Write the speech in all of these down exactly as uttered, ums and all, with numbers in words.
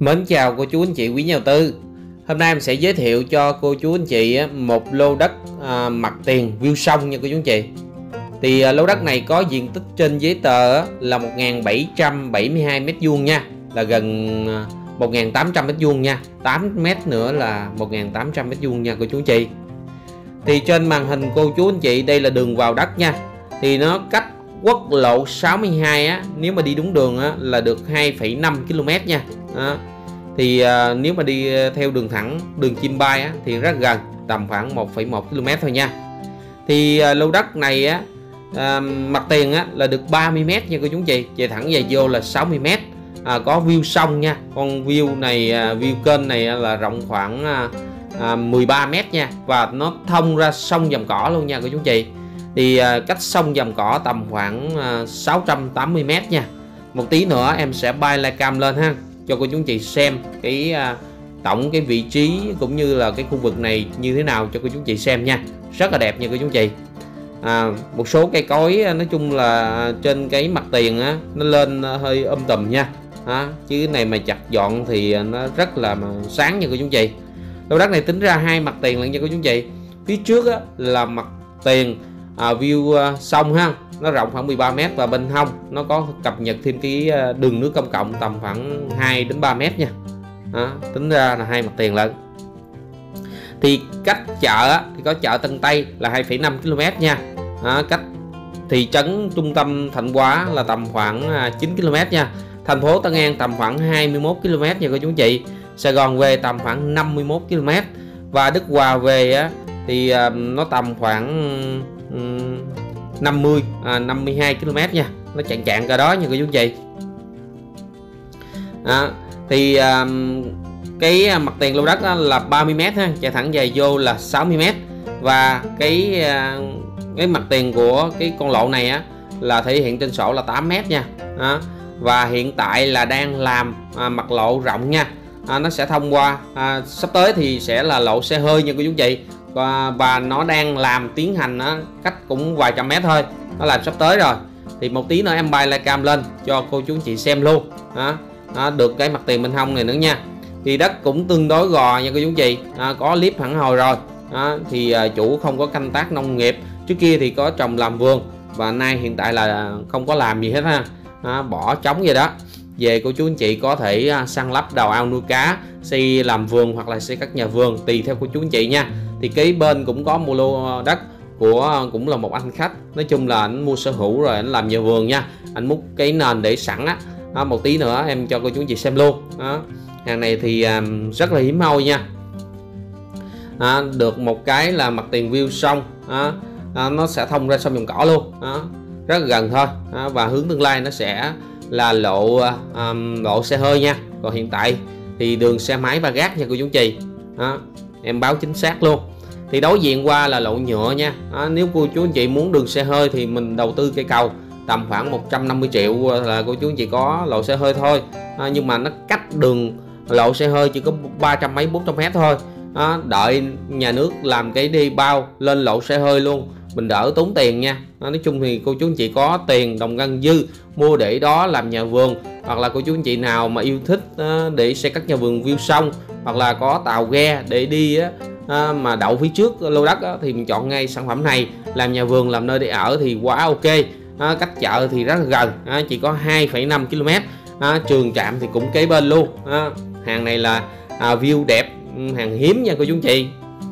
Mến chào cô chú anh chị quý nhà đầu tư. Hôm nay em sẽ giới thiệu cho cô chú anh chị một lô đất à, mặt tiền view sông nha cô chú anh chị. Thì à, lô đất này có diện tích trên giấy tờ là một nghìn bảy trăm bảy mươi hai mét vuông nha, là gần một nghìn tám trăm mét vuông nha, tám mét nữa là một nghìn tám trăm mét vuông nha cô chú anh chị. Thì trên màn hình cô chú anh chị đây là đường vào đất nha. Thì nó cách quốc lộ sáu mươi hai á, nếu mà đi đúng đường á, là được hai phẩy năm ki lô mét nha. Đó. Thì à, nếu mà đi theo đường thẳng, đường chim bay á, thì rất gần, tầm khoảng một phẩy một ki lô mét thôi nha. Thì à, lô đất này á, à, mặt tiền á, là được ba mươi mét nha cô chú chị, chạy thẳng về vô là sáu mươi mét. À, có view sông nha, con view này à, view kênh này là rộng khoảng à, à, mười ba mét nha, và nó thông ra sông Vàm Cỏ luôn nha cô chú chị. Thì à, cách sông Vàm Cỏ tầm khoảng à, sáu trăm tám mươi mét nha. Một tí nữa em sẽ bay live cam lên ha, cho cô chú chị xem cái à, tổng cái vị trí cũng như là cái khu vực này như thế nào cho cô chú chị xem nha. Rất là đẹp nha cô chú chị. À, một số cây cối nói chung là trên cái mặt tiền á, nó lên hơi um tùm nha. À, chứ cái này mà chặt dọn thì nó rất là sáng nha cô chú chị. Lô đất này tính ra hai mặt tiền lận nha cô chú chị. Phía trước á, là mặt tiền à, view uh, sông ha, nó rộng khoảng mười ba mét, và bên hông nó có cập nhật thêm cái đường nước công cộng tầm khoảng hai đến ba mét nha. Đó, tính ra là hai mặt tiền lận. Thì cách chợ á, thì có chợ Tân Tây là hai phẩy năm ki lô mét nha. Đó, cách thị trấn trung tâm Thạnh Hóa là tầm khoảng chín ki lô mét nha. Thành phố Tân An tầm khoảng hai mươi mốt ki lô mét nha cô chú chị. Sài Gòn về tầm khoảng năm mươi mốt ki lô mét, và Đức Hòa về á, thì uh, nó tầm khoảng um, năm mươi à, năm mươi hai ki lô mét nha. Nó chạng chạng cả đó nha cô chú chị. Đó, thì uh, cái mặt tiền lô đất là ba mươi mét ha, chạy thẳng dài vô là sáu mươi mét, và cái uh, cái mặt tiền của cái con lộ này á là thể hiện trên sổ là tám mét nha. Đó. Và hiện tại là đang làm à, mặt lộ rộng nha. À, nó sẽ thông qua à, sắp tới thì sẽ là lộ xe hơi nha cô chú chị. Và, và nó đang làm tiến hành á, cách cũng vài trăm mét thôi, nó làm sắp tới rồi. Thì một tí nữa em bay live cam lên cho cô chú chị xem luôn. Đó. Đó, được cái mặt tiền bên hông này nữa nha. Thì đất cũng tương đối gò nha cô chú chị. À, có clip phản hồi rồi. Đó, thì à, chủ không có canh tác nông nghiệp, trước kia thì có trồng làm vườn, và nay hiện tại là không có làm gì hết ha. À, bỏ trống vậy đó. Về cô chú anh chị có thể à, săn lắp đào ao nuôi cá, xây làm vườn hoặc là xây các nhà vườn tùy theo cô chú anh chị nha. Thì kế bên cũng có mua lô đất của cũng là một anh khách, nói chung là anh mua sở hữu rồi anh làm nhà vườn nha, anh múc cái nền để sẵn á. À, một tí nữa em cho cô chú anh chị xem luôn. Đó. Hàng này thì à, rất là hiếm hoi nha. À, được một cái là mặt tiền view sông. À, à, nó sẽ thông ra sông Vàm Cỏ luôn. À, rất là gần thôi. À, và hướng tương lai nó sẽ là lộ um, lộ xe hơi nha. Còn hiện tại thì đường xe máy ba gác nha cô chú chị. Đó, em báo chính xác luôn. Thì đối diện qua là lộ nhựa nha. Đó, nếu cô chú anh chị muốn đường xe hơi thì mình đầu tư cây cầu tầm khoảng một trăm năm mươi triệu là cô chú anh chị có lộ xe hơi thôi. À, nhưng mà nó cách đường lộ xe hơi chỉ có ba trăm mấy bốn trăm mét thôi. Đó, đợi nhà nước làm cái đi bao lên lộ xe hơi luôn, mình đỡ tốn tiền nha. Đó, nói chung thì cô chú anh chị có tiền đồng ngân dư mua để đó làm nhà vườn, hoặc là cô chú anh chị nào mà yêu thích uh, để xây các nhà vườn view sông, hoặc là có tàu ghe để đi uh, mà đậu phía trước lô đất uh, thì mình chọn ngay sản phẩm này làm nhà vườn, làm nơi để ở thì quá ok. Uh, cách chợ thì rất là gần, uh, chỉ có hai phẩy năm ki lô mét. Uh, trường trạm thì cũng kế bên luôn. Uh, hàng này là uh, view đẹp, hàng hiếm nha cô chú anh chị.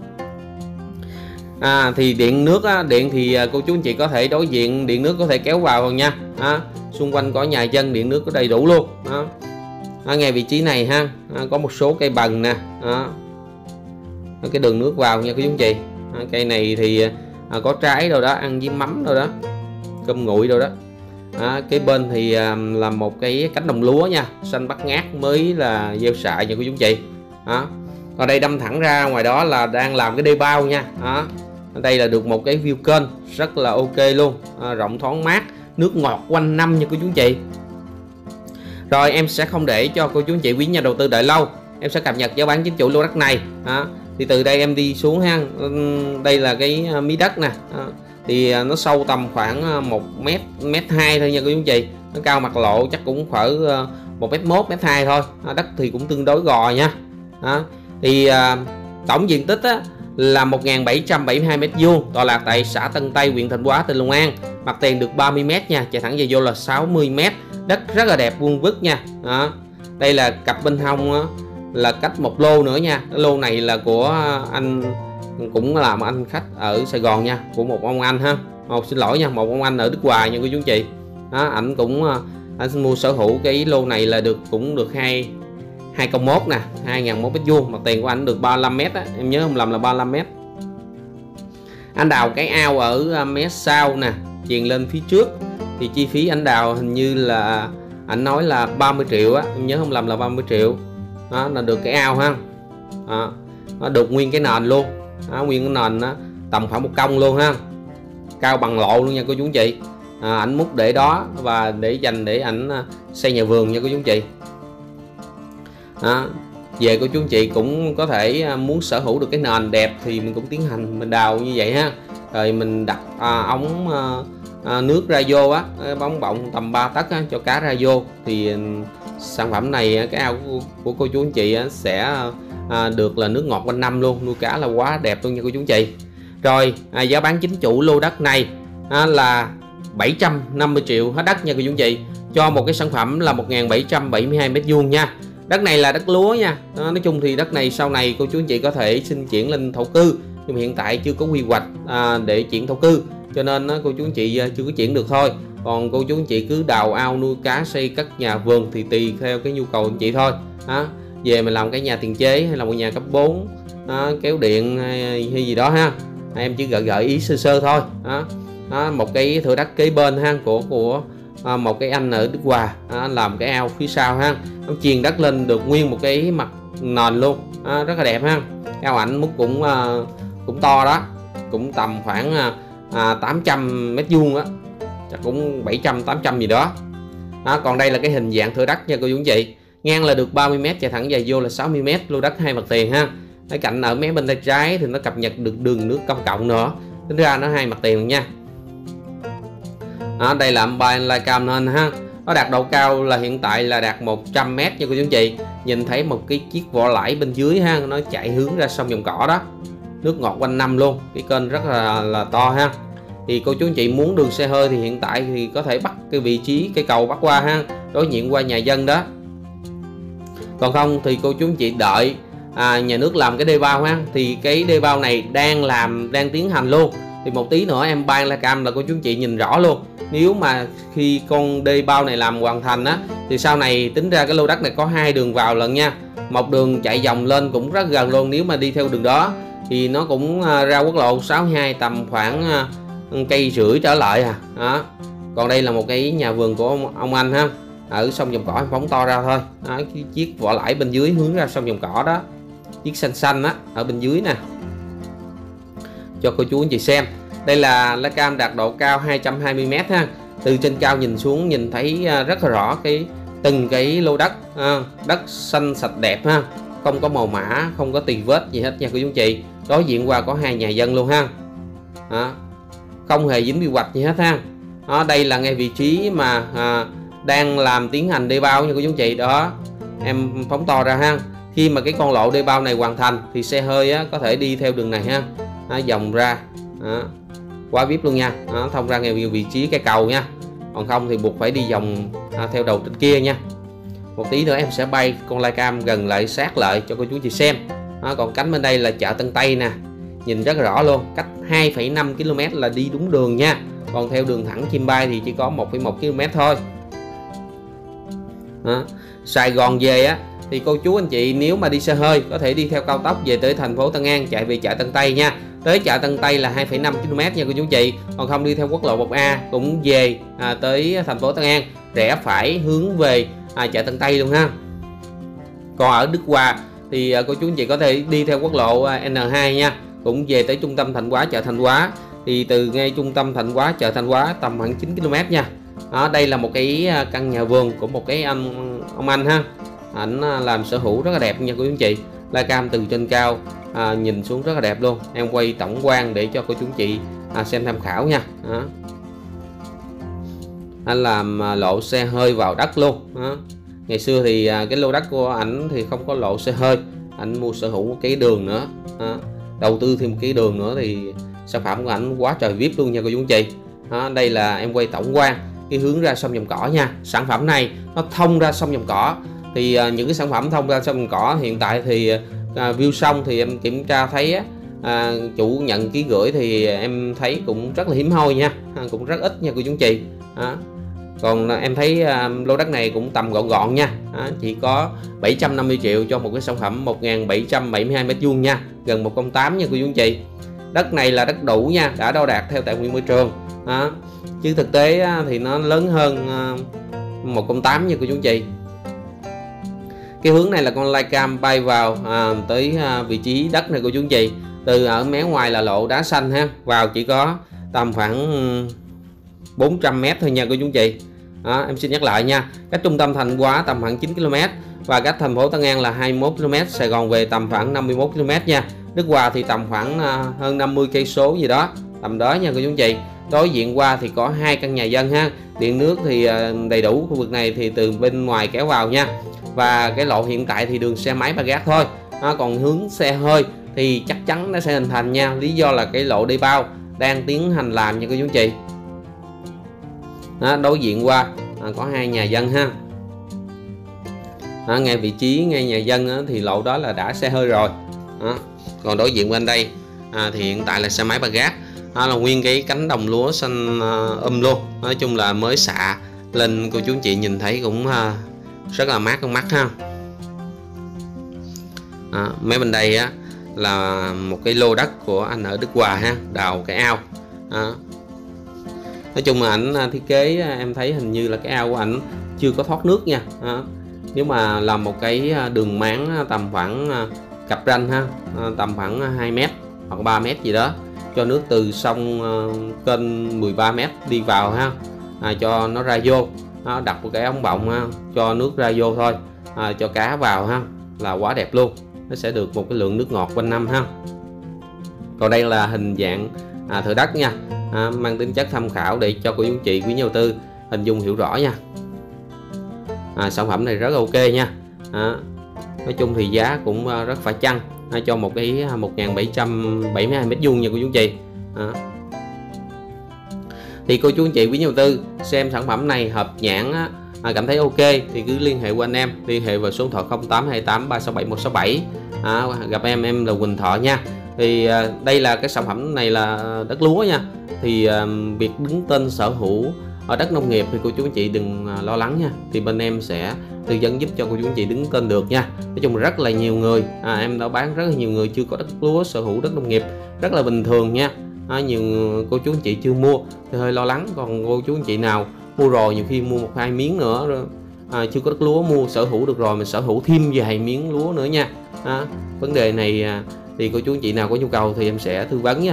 À, thì điện nước á, điện thì cô chú anh chị có thể đối diện điện nước có thể kéo vào nha. À, xung quanh có nhà dân điện nước có đầy đủ luôn. À, à, ngay vị trí này ha, à, có một số cây bần nè. À, cái đường nước vào nha cô chú anh chị. À, cây này thì à, có trái đâu đó, ăn với mắm đâu đó, cơm nguội đâu đó. À, cái bên thì à, là một cái cánh đồng lúa nha, xanh bát ngát mới là gieo xạ nha cô chú anh chị. À, ở đây đâm thẳng ra ngoài đó là đang làm cái đê bao nha. Đó. Ở đây là được một cái view kênh rất là ok luôn. À, rộng thoáng mát, nước ngọt quanh năm nha cô chú anh chị. Rồi em sẽ không để cho cô chú anh chị quý nhà đầu tư đợi lâu, em sẽ cập nhật giá bán chính chủ lô đất này. À, thì từ đây em đi xuống ha, đây là cái mí đất nè. À, thì nó sâu tầm khoảng một mét, mét hai thôi nha cô chú anh chị. Nó cao mặt lộ chắc cũng khoảng một mét một, mét hai thôi. À, đất thì cũng tương đối gò nha. Đó. Thì à, tổng diện tích á, là một nghìn bảy trăm bảy mươi hai mét vuông, tọa lạc tại xã Tân Tây, huyện Thạnh Hóa, tỉnh Long An. Mặt tiền được ba mươi mét nha, chạy thẳng về vô là sáu mươi mét. Đất rất là đẹp, vuông vức nha. Đó. Đây là cặp bên hông á, là cách một lô nữa nha. Cái lô này là của anh, cũng là một anh khách ở Sài Gòn nha, của một ông anh ha. Một xin lỗi nha, một ông anh ở Đức Hòa nha cô chú anh chị. Đó, ảnh cũng anh mua sở hữu cái lô này là được cũng được hai hai công mốt nè, hai nghìn một mét vuông. Mặt tiền của anh được ba mươi lăm mét á, em nhớ không lầm là ba mươi lăm mét. Anh đào cái ao ở mé sau nè, chuyền lên phía trước thì chi phí anh đào hình như là anh nói là ba mươi triệu á, em nhớ không lầm là ba mươi triệu. Đó là được cái ao ha. Đó, nó được nguyên cái nền luôn. Đó, nguyên cái nền đó, tầm khoảng một công luôn ha, cao bằng lộ luôn nha cô chú anh chị. À, ảnh múc để đó và để dành để ảnh xây nhà vườn nha cô chú anh chị. Đó, về cô chú anh chị cũng có thể muốn sở hữu được cái nền đẹp thì mình cũng tiến hành mình đào như vậy ha, rồi mình đặt à, ống à, à, nước ra vô á, bóng bọng tầm ba tấc á, cho cá ra vô thì sản phẩm này cái ao của, của cô chú anh chị sẽ à, được là nước ngọt quanh năm luôn, nuôi cá là quá đẹp luôn nha cô chú anh chị. Rồi à, giá bán chính chủ lô đất này à, là bảy trăm năm mươi triệu hết đất nha cô chú anh chị, cho một cái sản phẩm là một nghìn bảy trăm bảy mươi hai mét vuông nha. Đất này là đất lúa nha. Đó, nói chung thì đất này sau này cô chú anh chị có thể xin chuyển lên thổ cư, nhưng mà hiện tại chưa có quy hoạch à, để chuyển thổ cư, cho nên cô chú anh chị chưa có chuyển được thôi. Còn cô chú anh chị cứ đào ao nuôi cá, xây cất nhà vườn thì tùy theo cái nhu cầu anh chị thôi. Đó, về mình làm cái nhà tiền chế hay là một nhà cấp bốn, đó, kéo điện hay, hay gì đó ha, em chỉ gợi gợi ý sơ sơ thôi. Đó. Đó, một cái thửa đất kế bên ha của của à, một cái anh ở Đức Hòa, à, làm cái ao phía sau ha, nó chuyền đất lên được nguyên một cái mặt nền luôn, à, rất là đẹp ha. Ao ảnh múc cũng à, cũng to đó, cũng tầm khoảng à, tám trăm mét vuông á, chắc cũng bảy trăm tám trăm gì đó. Đó, còn đây là cái hình dạng thửa đất nha cô chú anh chị. Ngang là được ba mươi mét, chạy thẳng dài vô là sáu mươi mét, lô đất hai mặt tiền ha. Cái cạnh ở mé bên tay trái thì nó cập nhật được đường nước công cộng nữa, tính ra nó hai mặt tiền nha. Đó, đây là âm bay Lycam nên ha, nó đạt độ cao là hiện tại là đạt một trăm mét nha cô chú anh chị. Nhìn thấy một cái chiếc vỏ lãi bên dưới ha, nó chạy hướng ra sông Vòng Cỏ đó, nước ngọt quanh năm luôn, cái kênh rất là là to ha. Thì cô chú anh chị muốn đường xe hơi thì hiện tại thì có thể bắt cái vị trí cây cầu bắt qua ha, đối diện qua nhà dân đó. Còn không thì cô chú anh chị đợi à, nhà nước làm cái đê bao ha, thì cái đê bao này đang làm đang tiến hành luôn. Thì một tí nữa em bay la cam là cô chú anh chị nhìn rõ luôn. Nếu mà khi con đê bao này làm hoàn thành á, thì sau này tính ra cái lô đất này có hai đường vào lận nha. Một đường chạy vòng lên cũng rất gần luôn, nếu mà đi theo đường đó thì nó cũng ra quốc lộ sáu mươi hai tầm khoảng cây rưỡi trở lại à. Đó. Còn đây là một cái nhà vườn của ông, ông anh ha, ở sông Vòng Cỏ, em phóng to ra thôi. Đó, cái chiếc vỏ lãi bên dưới hướng ra sông Vòng Cỏ đó, chiếc xanh xanh á ở bên dưới nè, cho cô chú anh chị xem. Đây là lá cam đạt độ cao hai trăm hai mươi mét ha, từ trên cao nhìn xuống nhìn thấy rất là rõ cái từng cái lô đất ha. Đất xanh sạch đẹp ha, không có màu mã, không có tì vết gì hết nha cô chú anh chị. Đối diện qua có hai nhà dân luôn ha. Đó, không hề dính quy hoạch gì hết ha. Đó, đây là ngay vị trí mà à, đang làm tiến hành đê bao nha cô chú anh chị. Đó, em phóng to ra ha. Khi mà cái con lộ đê bao này hoàn thành thì xe hơi á, có thể đi theo đường này ha. Đó, vòng ra. Đó, quá vip luôn nha. Đó, thông ra ngay vị trí cái cầu nha. Còn không thì buộc phải đi vòng à, theo đầu trên kia nha. Một tí nữa em sẽ bay con Lycam gần lại sát lại cho cô chú chị xem. Đó, còn cánh bên đây là chợ Tân Tây nè, nhìn rất rõ luôn, cách hai phẩy năm ki lô mét là đi đúng đường nha. Còn theo đường thẳng chim bay thì chỉ có một phẩy một ki lô mét thôi. Đó. Sài Gòn về á thì cô chú anh chị nếu mà đi xe hơi có thể đi theo cao tốc về tới thành phố Tân An, chạy về chợ Tân Tây nha. Tới chợ Tân Tây là hai phẩy năm ki lô mét nha cô chú anh chị. Còn không đi theo quốc lộ một A cũng về à, tới thành phố Tân An, rẽ phải hướng về à, chợ Tân Tây luôn ha. Còn ở Đức Hòa thì à, cô chú anh chị có thể đi theo quốc lộ à, N hai nha, cũng về tới trung tâm Thạnh Hóa, chợ Thạnh Hóa. Thì từ ngay trung tâm Thạnh Hóa, chợ Thạnh Hóa tầm khoảng chín ki lô mét nha. Đó, đây là một cái căn nhà vườn của một cái anh ông anh ha, ảnh làm sở hữu rất là đẹp nha cô chú anh chị. Lycam từ trên cao à, nhìn xuống rất là đẹp luôn. Em quay tổng quan để cho cô chú anh chị à, xem tham khảo nha. Đó. Anh làm à, lộ xe hơi vào đất luôn. Đó. ngày xưa thì à, cái lô đất của ảnh thì không có lộ xe hơi, ảnh mua sở hữu một cái đường nữa, à, đầu tư thêm một cái đường nữa thì sản phẩm của ảnh quá trời vip luôn nha cô chú anh chị. À, đây là em quay tổng quan cái hướng ra sông Vàm Cỏ nha. Sản phẩm này nó thông ra sông Vàm Cỏ, thì à, những cái sản phẩm thông ra sông Vàm Cỏ hiện tại thì à, view sông thì em kiểm tra thấy á, à, chủ nhận ký gửi thì em thấy cũng rất là hiếm hoi nha, à, cũng rất ít nha cô chú anh chị. À, còn em thấy à, lô đất này cũng tầm gọn gọn nha, à, chỉ có bảy trăm năm mươi triệu cho một cái sản phẩm một nghìn bảy trăm bảy mươi hai mét vuông nha, gần một công tám nha cô chú anh chị. Đất này là đất đủ nha, đã đo đạc theo tài nguyên môi trường, à, chứ thực tế à, thì nó lớn hơn à, một công tám nha cô chú anh chị. Cái hướng này là con Lycam bay vào à, tới à, vị trí đất này cô chú anh chị. Từ ở mé ngoài là lộ đá xanh ha, vào chỉ có tầm khoảng bốn trăm mét thôi nha cô chú anh chị. Đó, em xin nhắc lại nha, cách trung tâm thành Hóa tầm khoảng chín ki lô mét và cách thành phố Tân An là hai mươi mốt ki lô mét, Sài Gòn về tầm khoảng năm mươi mốt ki lô mét nha. Đức Hòa thì tầm khoảng uh, hơn năm mươi cây số gì đó, tầm đó nha cô chú anh chị. Đối diện qua thì có hai căn nhà dân ha, điện nước thì uh, đầy đủ. Khu vực này thì từ bên ngoài kéo vào nha. Và cái lộ hiện tại thì đường xe máy ba gác thôi. Đó, còn hướng xe hơi thì chắc chắn nó sẽ hình thành nha, lý do là cái lộ đê bao đang tiến hành làm nha cô chú anh chị. Đó, đối diện qua à, có hai nhà dân ha. Đó, ngay vị trí ngay nhà dân á, thì lộ đó là đã xe hơi rồi. Đó. Còn đối diện bên đây à, thì hiện tại là xe máy ba gác. Đó là nguyên cái cánh đồng lúa xanh uh, um luôn. Nói chung là mới xạ lên, cô chú anh chị nhìn thấy cũng uh, rất là mát con mắt ha. À, mấy bên đây á là một cái lô đất của anh ở Đức Hòa ha, đào cái ao. À, nói chung là ảnh thiết kế em thấy hình như là cái ao của ảnh chưa có thoát nước nha. À, nếu mà làm một cái đường máng tầm khoảng cặp ranh ha, tầm khoảng hai mét hoặc ba mét gì đó, cho nước từ sông kênh mười ba mét đi vào ha, à, cho nó ra vô, à, đặt một cái ống bọng ha, cho nước ra vô thôi, à, cho cá vào ha, là quá đẹp luôn. Nó sẽ được một cái lượng nước ngọt quanh năm ha. Còn đây là hình dạng à, thửa đất nha, à, mang tính chất tham khảo để cho cô chú anh chị quý nhà đầu tư hình dung hiểu rõ nha. À, sản phẩm này rất là ok nha. À, nói chung thì giá cũng rất phải chăng, à, cho một cái một nghìn bảy trăm bảy mươi hai mét vuông nha cô chú anh chị. À, thì cô chú anh chị quý nhà đầu tư xem sản phẩm này hợp nhãn á, à, cảm thấy ok thì cứ liên hệ qua anh em, liên hệ vào số điện thoại không tám hai tám ba sáu bảy một sáu bảy. À, gặp em em là Quỳnh Thọ nha. Thì à, đây là cái sản phẩm này là đất lúa nha. Thì à, việc đứng tên sở hữu ở đất nông nghiệp thì cô chú anh chị đừng à, lo lắng nha. Thì bên em sẽ tư vấn giúp cho cô chú anh chị đứng tên được nha. Nói chung rất là nhiều người, à, em đã bán rất là nhiều người chưa có đất lúa sở hữu đất nông nghiệp, rất là bình thường nha. À, nhiều cô chú anh chị chưa mua thì hơi lo lắng, còn cô chú anh chị nào mua rồi nhiều khi mua một hai miếng nữa rồi, à, chưa có đất lúa mua sở hữu được rồi mình sở hữu thêm vài miếng lúa nữa nha. À, vấn đề này à, thì cô chú anh chị nào có nhu cầu thì em sẽ tư vấn nha.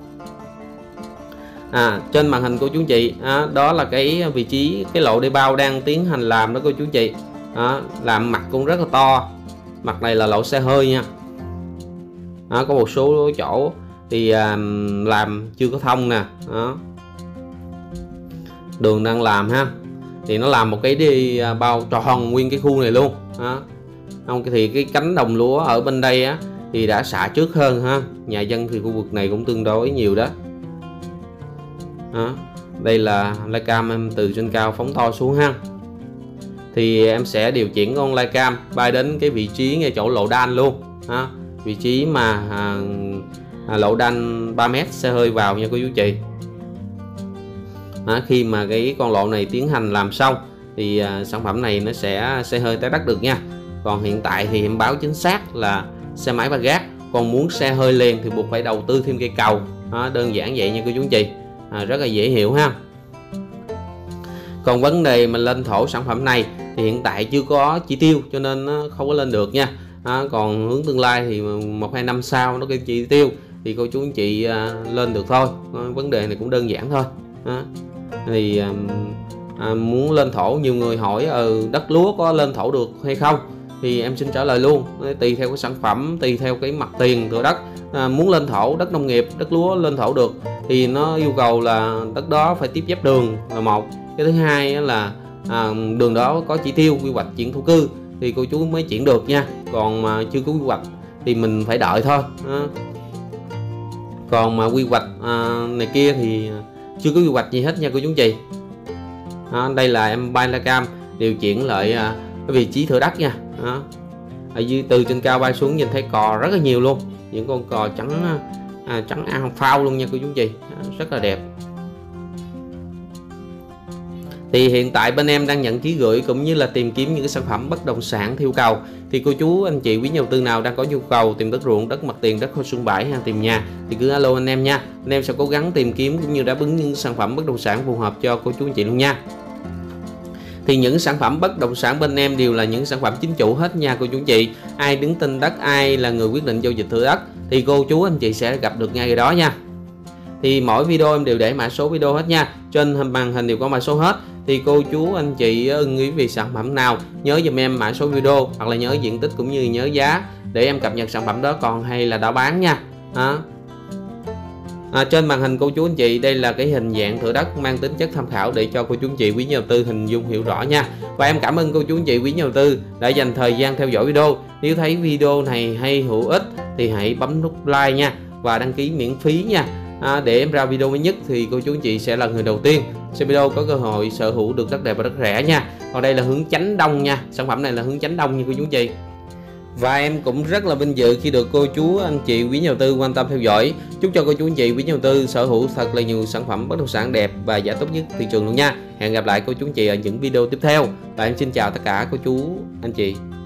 À, trên màn hình cô chú anh chị, à, đó là cái vị trí cái lộ đê bao đang tiến hành làm đó cô chú anh chị. À, làm mặt cũng rất là to, mặt này là lộ xe hơi nha. À, có một số chỗ thì à, làm chưa có thông nè. Đó, đường đang làm ha, thì nó làm một cái đi bao tròn nguyên cái khu này luôn. Đó, không thì cái cánh đồng lúa ở bên đây á thì đã xả trước hơn ha, nhà dân thì khu vực này cũng tương đối nhiều đó. Đó, đây là Lycam em từ trên cao phóng to xuống ha, thì em sẽ điều chuyển con Lycam bay đến cái vị trí ngay chỗ lộ đan luôn ha, vị trí mà à, à, lộ đan ba mét xe hơi vào nha cô chú chị. À, khi mà cái con lộ này tiến hành làm xong thì à, sản phẩm này nó sẽ xe hơi tới đất được nha. Còn hiện tại thì em báo chính xác là xe máy ba gác, còn muốn xe hơi liền thì buộc phải đầu tư thêm cây cầu. À, đơn giản vậy nha cô chú anh chị, à, rất là dễ hiểu ha. Còn vấn đề mình lên thổ sản phẩm này thì hiện tại chưa có chỉ tiêu cho nên nó không có lên được nha. À, còn hướng tương lai thì một hai năm sau nó cái chỉ tiêu thì cô chú anh chị à, lên được thôi. À, vấn đề này cũng đơn giản thôi. À, thì à, à, muốn lên thổ, nhiều người hỏi ở ừ, đất lúa có lên thổ được hay không, thì em xin trả lời luôn, tùy theo cái sản phẩm, tùy theo cái mặt tiền của đất. À, muốn lên thổ đất nông nghiệp, đất lúa lên thổ được thì nó yêu cầu là đất đó phải tiếp giáp đường là một, cái thứ hai là à, đường đó có chỉ tiêu quy hoạch chuyển thổ cư thì cô chú mới chuyển được nha. Còn mà chưa có quy hoạch thì mình phải đợi thôi. À, còn mà quy hoạch à, này kia thì chưa có quy hoạch gì hết nha cô chú anh chị. À, đây là em bay la cam điều chuyển lại à, cái vị trí thửa đất nha. À, ở dưới từ trên cao bay xuống nhìn thấy cò rất là nhiều luôn, những con cò trắng à, trắng ao phao luôn nha cô chú anh chị. À, rất là đẹp. Thì hiện tại bên em đang nhận ký gửi cũng như là tìm kiếm những cái sản phẩm bất động sản theo cầu. Thì cô chú anh chị quý nhà đầu tư nào đang có nhu cầu tìm đất ruộng, đất mặt tiền, đất kho xưởng bãi hay tìm nhà thì cứ alo anh em nha. Anh em sẽ cố gắng tìm kiếm cũng như đáp ứng những sản phẩm bất động sản phù hợp cho cô chú anh chị luôn nha. Thì những sản phẩm bất động sản bên em đều là những sản phẩm chính chủ hết nha cô chú anh chị. Ai đứng tên đất, ai là người quyết định giao dịch thửa đất thì cô chú anh chị sẽ gặp được ngay cái đó nha. Thì mỗi video em đều để mã số video hết nha, trên màn hình đều có mã số hết. Thì cô chú anh chị ưng ý vì sản phẩm nào nhớ giùm em mã số video hoặc là nhớ diện tích cũng như nhớ giá để em cập nhật sản phẩm đó còn hay là đã bán nha. À. À, trên màn hình cô chú anh chị đây là cái hình dạng thửa đất mang tính chất tham khảo để cho cô chú anh chị quý nhà đầu tư hình dung hiểu rõ nha. Và em cảm ơn cô chú anh chị quý nhà đầu tư đã dành thời gian theo dõi video. Nếu thấy video này hay hữu ích thì hãy bấm nút like nha và đăng ký miễn phí nha. À, để em ra video mới nhất thì cô chú anh chị sẽ là người đầu tiên xem video có cơ hội sở hữu được đất đẹp và đất rẻ nha. Còn đây là hướng chánh đông nha, sản phẩm này là hướng chánh đông nha cô chú anh chị. Và em cũng rất là vinh dự khi được cô chú anh chị quý nhà đầu tư quan tâm theo dõi. Chúc cho cô chú anh chị quý nhà đầu tư sở hữu thật là nhiều sản phẩm bất động sản đẹp và giá tốt nhất thị trường luôn nha. Hẹn gặp lại cô chú anh chị ở những video tiếp theo. Và em xin chào tất cả cô chú anh chị.